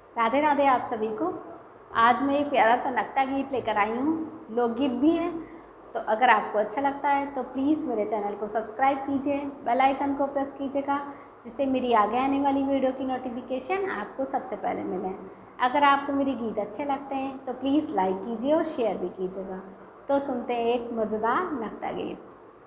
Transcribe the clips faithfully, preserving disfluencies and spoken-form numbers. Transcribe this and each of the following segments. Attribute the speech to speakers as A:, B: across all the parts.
A: राधे राधे आप सभी को। आज मैं एक प्यारा सा नकटा गीत लेकर आई हूँ, लोकगीत भी है। तो अगर आपको अच्छा लगता है तो प्लीज़ मेरे चैनल को सब्सक्राइब कीजिए, बेल आइकन को प्रेस कीजिएगा, जिससे मेरी आगे आने वाली वीडियो की नोटिफिकेशन आपको सबसे पहले मिले। अगर आपको मेरे गीत अच्छे लगते हैं तो प्लीज़ लाइक कीजिए और शेयर भी कीजिएगा। तो सुनते हैं एक मज़ेदार नकटा गीत।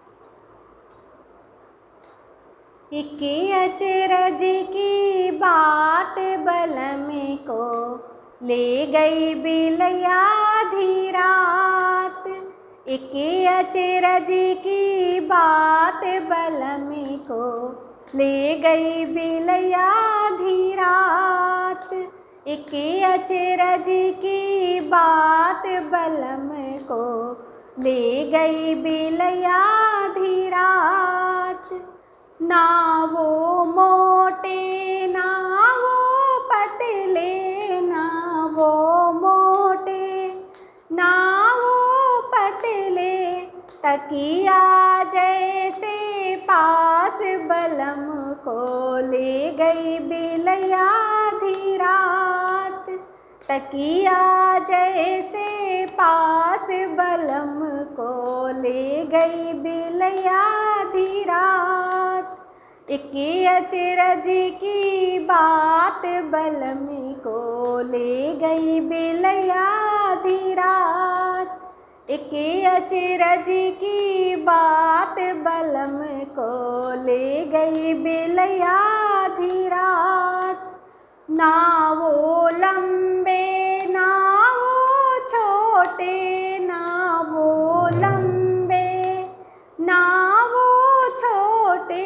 A: इक्के अचरज की बात बलम को ले गई बिलया आधी रात। इक्के अचरज की बात बलम को ले गई बिलया आधी रात। इक्के अचरज की बात बलम को ले गई बिलया आधी रात। ना वो मोटे ना वो पतले, ना वो मोटे ना वो पतले, तकिया जैसे पास बलम को ले गई बिलया आधी रात। तकिया जैसे पास बलम को ले गई बिलया आधी रात। इक्के अचरज की बात बलम को ले गई बिलया आधी रात। इक्के अचरज की बात बलम को ले गई बिलया आधी रात। ना वो लंबे ना वो छोटे, ना वो लंबे ना वो छोटे,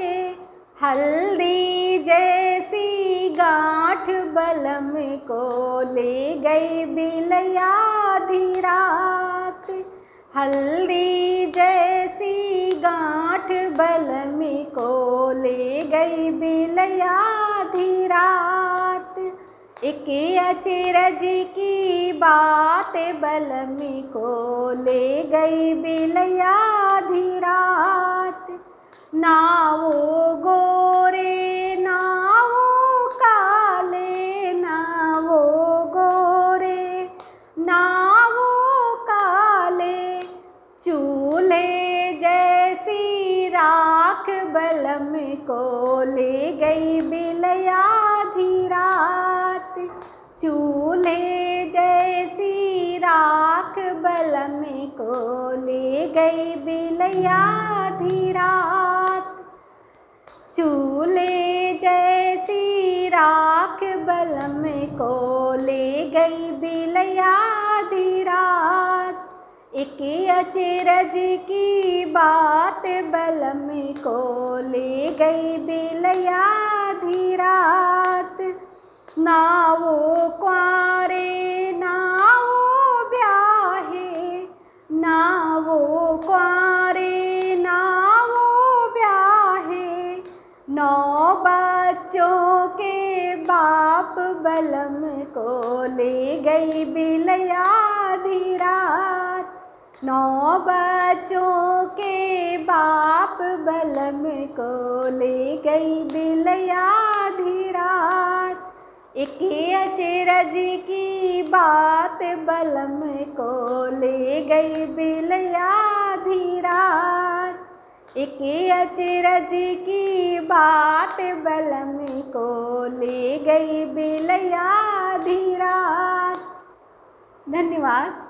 A: हल्दी जैसी गांठ बलम को ले गई बिलया आधी रात। हल्दी जैसी गांठ बलम को ले गई बिलया आधी रात। इक्के अचरज की बात बलम को ले गई बिलया आधी रात। ना वो गोरे ना वो काले, ना वो गोरे ना वो काले, चूल्हे जैसी राख बलम को ले गई बिलया आधी रात। चूल्हे जैसी राख बलम को ले गई बिलया आधी रात। चूल्हे जैसी राख बलम को ले गई बिलया आधी रात। इक्के अचरज की बात बलम को ले गई बिलया आधी रात। ना वो कुंवारे ना वो ब्याहे, ना वो कुंवारे ना वो ब्याहे, नौ बच्चों के बाप बलम को ले गई बिलया आधी रात। नौ बच्चों के बाप बलम को ले गई बिलया आधी रात। इक्के अचरज की बात बलम को ले गई बिलया आधी रात। इक्के अचरज की बात बलम को ले गई बिलया आधी रात। धन्यवाद।